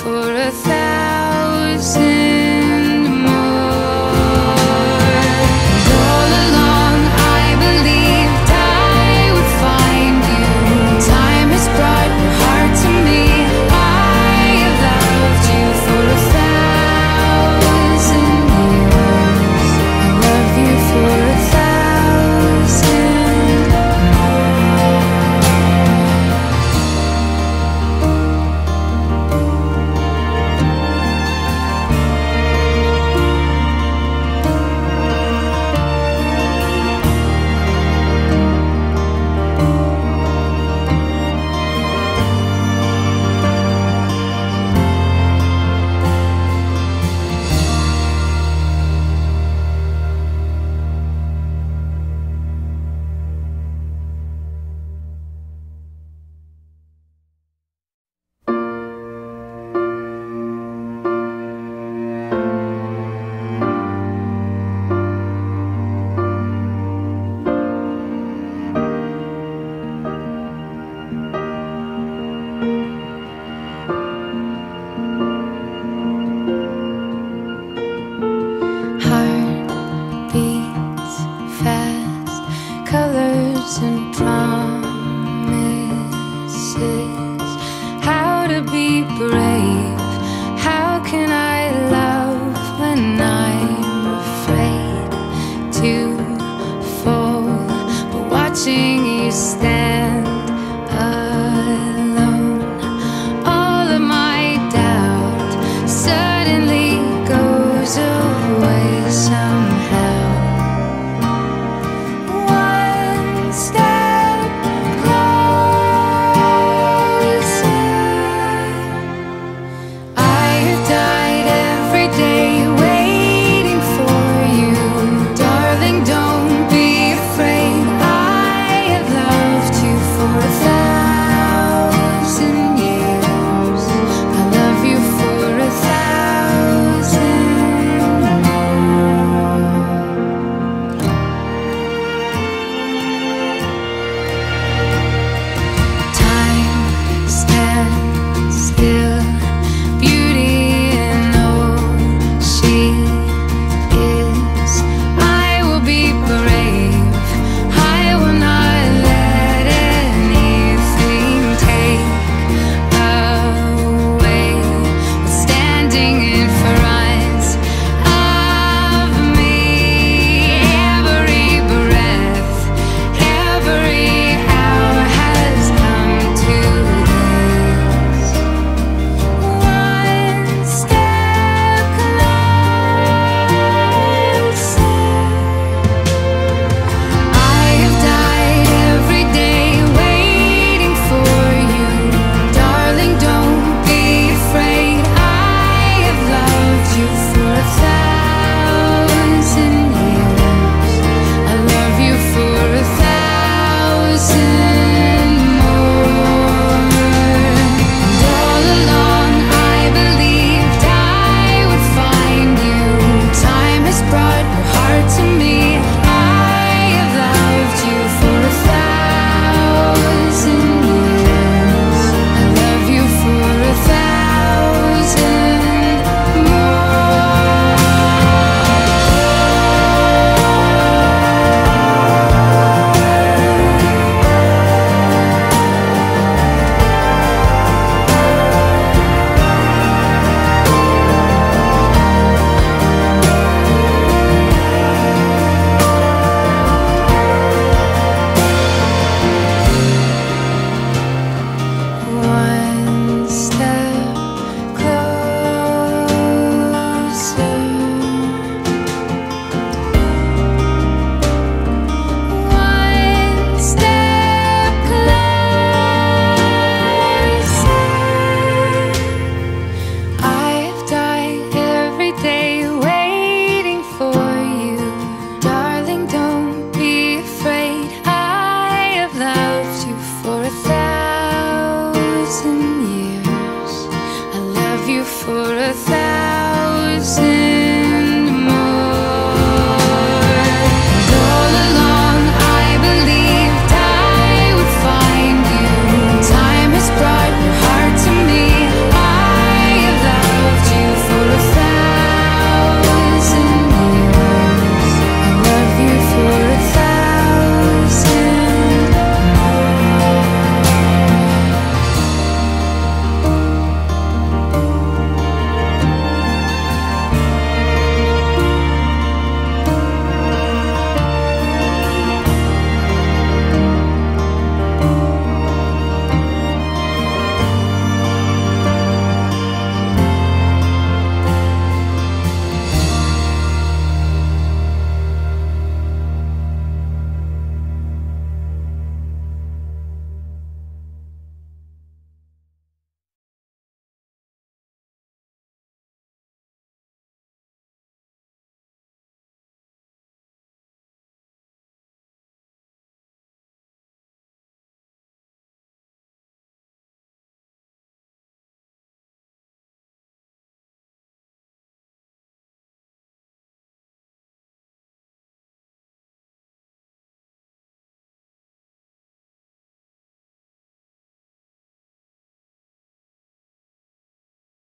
for 1,000 more. And all along I believed I would find you. Time has brought your heart to me. I have loved you for 1,000 years. I love you for 1,000 more. Heart beats fast, colors and promises. How to be brave? How can I love when I'm afraid to fall? But watching you stand alone, all of my doubt suddenly goes away somehow. One step closer. I have died every day waiting for you. Darling, don't be afraid. I have loved you for 1,000 years. I love you for 1,000 more. Time stands still, beauty in all she is. I will be brave. I will not let anything take away what's standing in front of me. Every breath, every hour has come to this. One step closer. I have died every day waiting for you. Darling, don't be afraid. I have loved you for 1,000 years. I love you for 1,000 more. And all along I believed I would find you. Time has brought your heart to me. I have loved you for 1,000 years. I love you for 1,000 more. One step closer. One step closer. I have died every day waiting for you. Darling, don't be afraid. I have loved you for 1,000